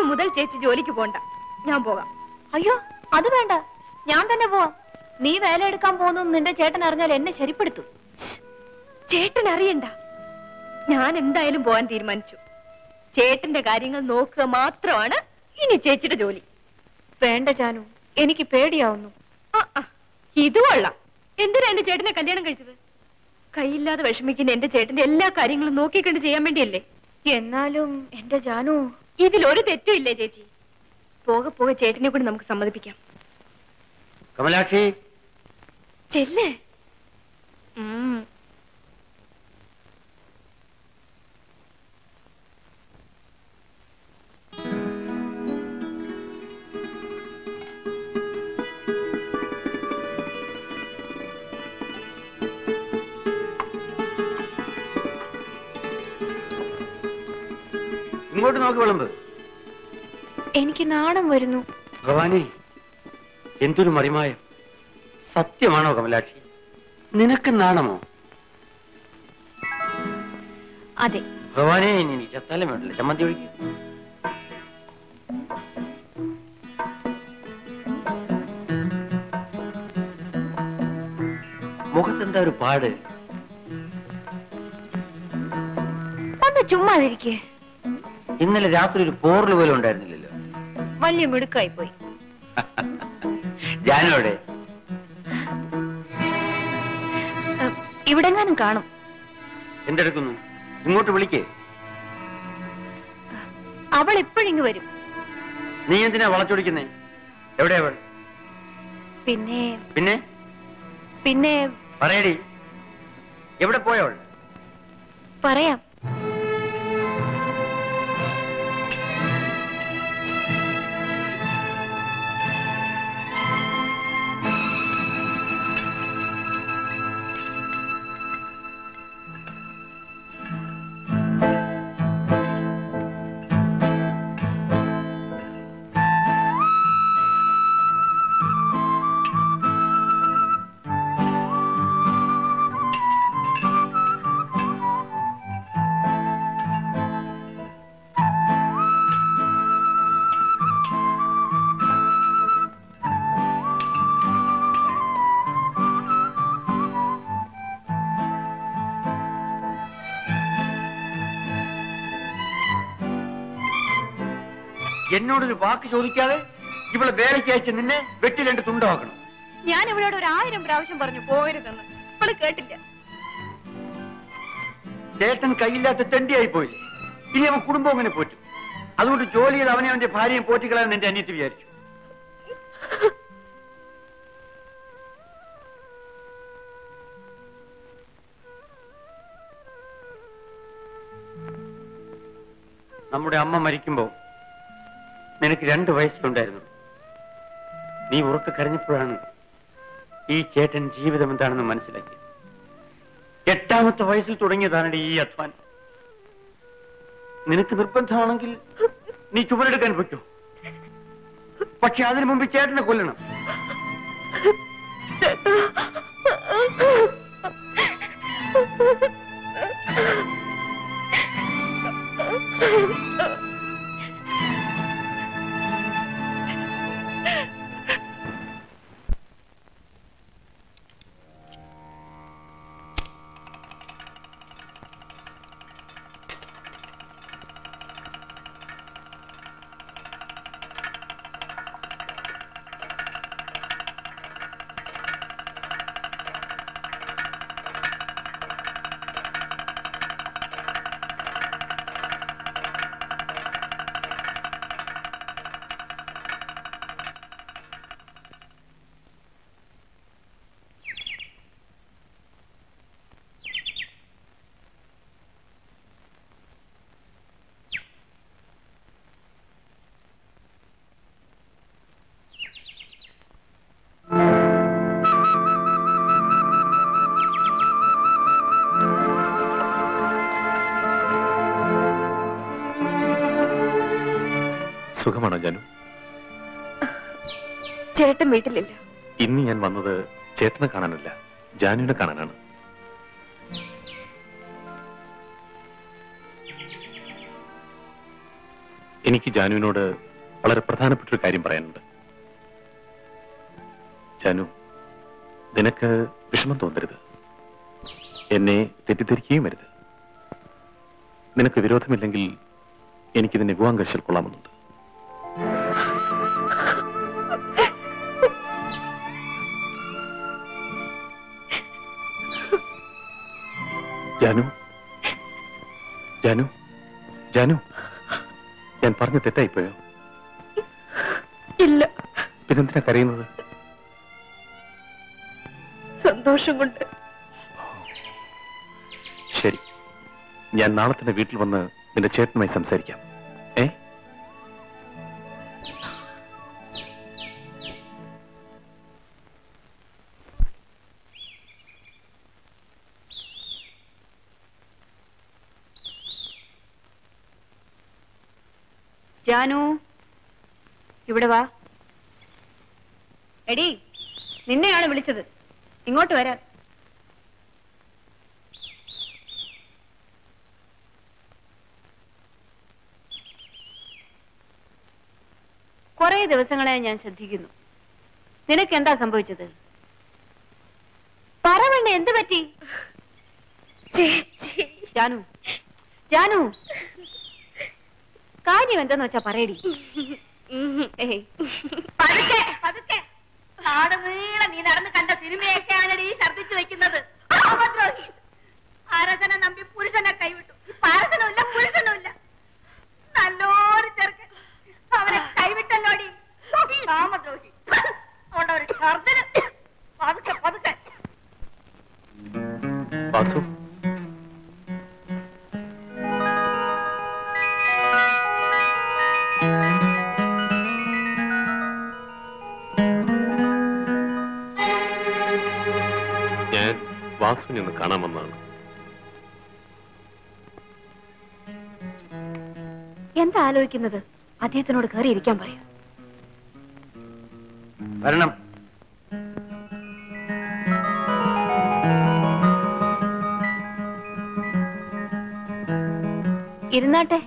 മുതൽ ചേച്ചി ജോലിക്ക് പോണ്ട, ഞാൻ പോകാം. അയ്യോ, അത് വേണ്ട, ഞാൻ തന്നെ പോവാം. നീ വേല എടുക്കാൻ പോകുന്നു നിന്റെ ചേട്ടൻ അറിഞ്ഞാൽ എന്നെ ശരിപ്പെടുത്തു. ചേട്ടൻ അറിയണ്ട, ഞാൻ എന്തായാലും പോവാൻ തീരുമാനിച്ചു. ചേട്ടന്റെ കാര്യങ്ങൾ നോക്കുക മാത്രമാണ് ഇനി ചേച്ചിയുടെ ജോലി. വേണ്ട ജാനു, എനിക്ക് പേടിയാവുന്നു. ഇത് കൊള്ളാം. എന്തിനാ എന്റെ ചേട്ടനെ കല്യാണം കഴിച്ചത്? കൈയില്ലാതെ വിഷമിക്കുന്ന എന്റെ ചേട്ടന്റെ എല്ലാ കാര്യങ്ങളും നോക്കിക്കണ്ട് ചെയ്യാൻ വേണ്ടിയല്ലേ? എന്നാലും എന്റെ ജാനു, ഇതിലൊരു തെറ്റും ഇല്ലേ ചേച്ചി. പോകെ പോകെ ചേട്ടനെ കൂടി നമുക്ക് സമ്മതിപ്പിക്കാം. കമലാക്ഷി ചെല്ലേ. ഇങ്ങോട്ട് നോക്കി വിളമ്പ്. എനിക്ക് നാണം വരുന്നു. ഭവാനി, എന്തൊരു മറിമായം. സത്യമാണോ കമലാക്ഷി? നിനക്ക് നാണമോ? അതെ. ഭവാനി, ഇനി ചത്താലും വേണ്ടല്ലോ, ചമ്മന്തി ഒഴിക്കും. മുഖത്തെന്താ ഒരു പാട്? ഒന്ന് ചുമ്മാതിരിക്കേ. ഇന്നലെ രാത്രി ഒരു പോറൽ പോലും ഉണ്ടായിരുന്നില്ലല്ലോ. വലിയ മിടുക്കായി പോയി. ജാനോടെ ഇവിടെങ്ങാനും കാണും. എന്തെടുക്കുന്നു? ഇങ്ങോട്ട് വിളിക്കേ. അവൾ ഇപ്പോഴിങ്ങ് വരും. നീ എന്തിനാ വളച്ചൊടിക്കുന്നേ? എവിടെയാ അവൾ? പിന്നെ പിന്നെ പിന്നെ പറയടി, എവിടെ പോയവൾ? പറയാം. എന്നോടൊരു വാക്ക് ചോദിക്കാതെ ഇവിടെ വേലയ്ക്ക് അയച്ച് നിന്നെ വെട്ടി രണ്ട് തുണ്ടാക്കണം. ഞാൻ ഇവളോട് 1000 പ്രാവശ്യം പറഞ്ഞു പോകരുതെന്ന്. ഇവള് കേട്ടില്ല. ചേട്ടൻ കയ്യില്ലാത്ത തെണ്ടിയായി പോയില്ലേ? ഇനി അവൻ കുടുംബം അങ്ങനെ പോറ്റും. അതുകൊണ്ട് ജോലി ചെയ്ത് അവനെ അവന്റെ ഭാര്യയും പോറ്റിക്കളയാൻ എന്റെ അനിയത്തി വിചാരിച്ചു. നമ്മുടെ അമ്മ മരിക്കുമ്പോ നിനക്ക് 2 വയസ്സുണ്ടായിരുന്നു. നീ ഉറക്കെ കരഞ്ഞപ്പോഴാണ് ഈ ചേട്ടൻ ജീവിതം എന്താണെന്ന് മനസ്സിലാക്കി. 8ാമത്തെ വയസ്സിൽ തുടങ്ങിയതാണ് ഈ അധ്വാനം. നിനക്ക് നിർബന്ധമാണെങ്കിൽ നീ ചുമലെടുക്കാൻ പറ്റൂ. പക്ഷെ അതിനു മുമ്പ് ചേട്ടനെ കൊല്ലണം. സുഖമാണോ ജാനു? ചേട്ടൻ വീട്ടിലില്ല. ഇന്ന് ഞാൻ വന്നത് ചേട്ടനെ കാണാനല്ല, ജാനുവിനെ കാണാനാണ്. എനിക്ക് ജാനുവിനോട് വളരെ പ്രധാനപ്പെട്ടൊരു കാര്യം പറയാനുണ്ട്. ജാനു, നിനക്ക് വിഷമം തോന്നരുത്, എന്നെ തെറ്റിദ്ധരിക്കുകയും വരുത്. നിനക്ക് വിരോധമില്ലെങ്കിൽ എനിക്കിതിനെ വിവാഹം കഴിച്ചാൽ കൊള്ളാമെന്നുണ്ട്. ജാനു, ജാനു, ജാനു, ഞാൻ പറഞ്ഞ തെറ്റായിപ്പോയോ? ഇല്ല. പിന്നെന്തിനാ കരയുന്നത്? സന്തോഷം കൊണ്ട്. ശരി, ഞാൻ നാളെ തന്നെ വീട്ടിൽ വന്ന് നിന്റെ ചേട്ടനുമായി സംസാരിക്കാം. ജാനു, ഇവിടെ വാ. എടി, നിന്നെയാണ് വിളിച്ചത്, ഇങ്ങോട്ട് വരാൻ. കുറെ ദിവസങ്ങളായി ഞാൻ ശ്രദ്ധിക്കുന്നു. നിനക്ക് എന്താ സംഭവിച്ചത്? പറവണ്ണ, എന്ത് പറ്റി? ജാനു, ജാനു, കാര്യം എന്താന്ന് വെച്ചാ പറയടി. നാട് നീളെ നീ നടന്ന് കണ്ട സിനിമയൊക്കെയാണ് ഈ ഛർദിച്ചു വെക്കുന്നത്. അരസനെ നമ്പി പുരുഷനെ കൈവിട്ടു. പാരസനുമില്ല, പുരുഷനുമില്ല. നല്ലൊരു ചെറുക്കൻ അവനെ കൈവിട്ടല്ലോടി. രാമദ്രോഹി. അവിടെ ഒരു ഛർദിന്. പതുക്കെ പതുക്കെ. വാസു, ഞാൻ വാസുവിനെ ഒന്ന് കാണാൻ വന്നതാണ്. എന്താ ആലോചിക്കുന്നത്? അദ്ദേഹത്തിനോട് കയറി ഇരിക്കാൻ പറയൂ. വരണം. ഇരുന്നാട്ടെ.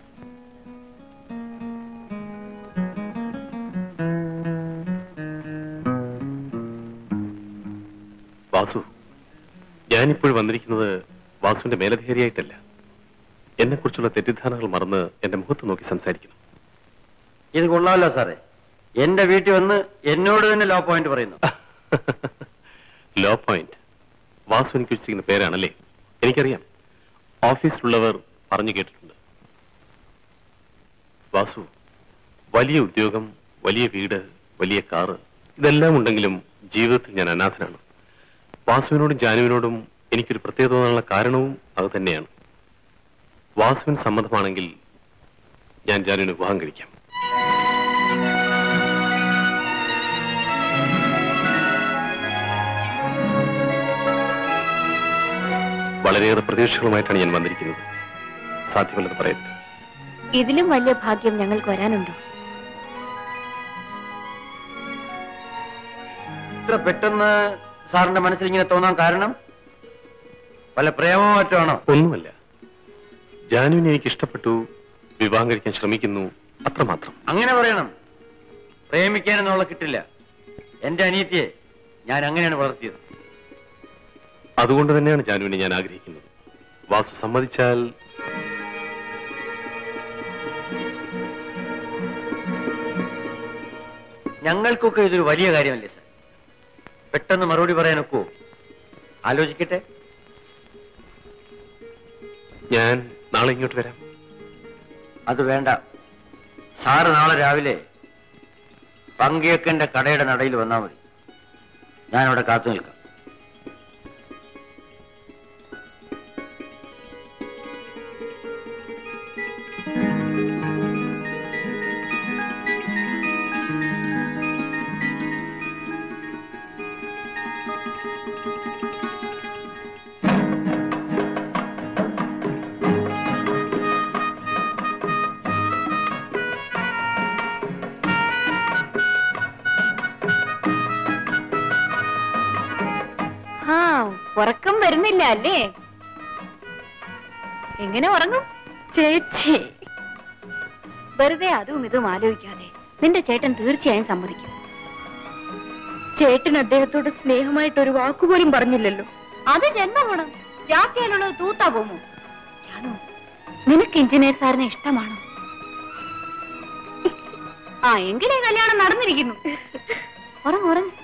വാസു, ഞാനിപ്പോഴും വന്നിരിക്കുന്നത് വാസുവിന്റെ മേലധികാരിയായിട്ടല്ല. എന്നെ കുറിച്ചുള്ള തെറ്റിദ്ധാരണകൾ മറന്ന് എന്റെ മുഖത്ത് നോക്കി സംസാരിക്കണം. ഇത് കൊള്ളാമല്ലോ സാറേ. എന്റെ വീട്ടിൽ വന്ന് എന്നോട് തന്നെ ലോ പോയിന്റ് പറയുന്നു. ലോ പോയിന്റ് വാസു എനിക്ക് വെച്ചിരിക്കുന്ന പേരാണല്ലേ? എനിക്കറിയാം, ഓഫീസിലുള്ളവർ പറഞ്ഞു കേട്ടിട്ടുണ്ട്. വാസു, വലിയ ഉദ്യോഗം, വലിയ വീട്, വലിയ കാറ്, ഇതെല്ലാം ഉണ്ടെങ്കിലും ജീവിതത്തിൽ ഞാൻ അനാഥനാണ്. വാസുവിനോടും ജാനുവിനോടും എനിക്കൊരു പ്രത്യേകത തോന്നാനുള്ള കാരണവും അത് തന്നെയാണ്. വാസുവിന് സമ്മതമാണെങ്കിൽ ഞാൻ ജാനുവിനെ വിവാഹം കഴിക്കാം. വളരെയേറെ പ്രതീക്ഷകളുമായിട്ടാണ് ഞാൻ വന്നിരിക്കുന്നത്. സാധ്യമല്ലെന്ന് പറയരുത്. ഇതിലും വലിയ ഭാഗ്യം ഞങ്ങൾക്ക് വരാനുണ്ടോ? ഇത്ര പെട്ടെന്ന് സാറിന്റെ മനസ്സിൽ ഇങ്ങനെ തോന്നാൻ കാരണം വല്ല പ്രേമോ മറ്റോ ആണോ? ഒന്നുമല്ല, ജാനുവിനെ എനിക്ക് ഇഷ്ടപ്പെട്ടു, വിവാഹം കഴിക്കാൻ ശ്രമിക്കുന്നു, അത്രമാത്രം. അങ്ങനെ പറയണം. പ്രേമിക്കാനെന്നുള്ള കിട്ടില്ല. എന്റെ അനിയത്തിയെ ഞാൻ അങ്ങനെയാണ് വളർത്തിയത്. അതുകൊണ്ട് തന്നെയാണ് ജാനുവിനെ ഞാൻ ആഗ്രഹിക്കുന്നത്. വാസു സമ്മതിച്ചാൽ ഞങ്ങൾക്കൊക്കെ ഇതൊരു വലിയ കാര്യമല്ലേ സാർ? പെട്ടെന്ന് മറുപടി പറയാനൊക്കോ? ആലോചിക്കട്ടെ. ഞാൻ നാളെ ഇങ്ങോട്ട് വരാം. അത് വേണ്ട. സാറ് നാളെ രാവിലെ പങ്കിയക്കന്റെ കടയുടെ നടയിൽ വന്നാൽ മതി. ഞാനവിടെ കാത്തു നിൽക്കാം. ഉറക്കം വരുന്നില്ല അല്ലേ? എങ്ങനെ ഉറങ്ങും? ചേച്ചി, വെറുതെ അതും ഇതും ആലോചിക്കാതെ നിന്റെ ചേട്ടൻ തീർച്ചയായും സമ്മതിക്കും. ചേട്ടൻ അദ്ദേഹത്തോട് സ്നേഹമായിട്ട് ഒരു വാക്കുപോലും പറഞ്ഞില്ലല്ലോ. അത് ജന്മഗുണം. ജാത്തിയാലുള്ളത് തൂത്താ പോമോ? ജാനു, നിനക്ക് എഞ്ചിനീയർ സാറിനെ ഇഷ്ടമാണോ? എങ്കിലേ കല്യാണം നടന്നിരിക്കുന്നു. ഉറങ്ങ്.